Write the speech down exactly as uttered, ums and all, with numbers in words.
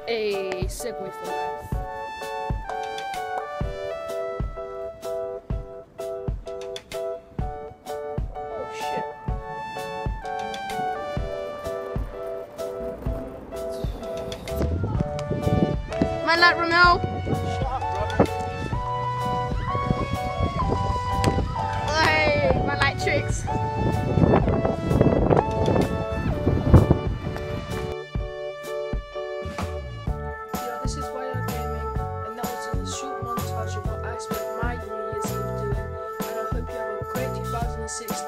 A Segway for life. Oh shit. My light, Romel. Hey, my light tricks. This is Why You're Gaming, and that was a short montage of what I spent my New Year's Eve doing, and I hope you have a great two thousand sixteen.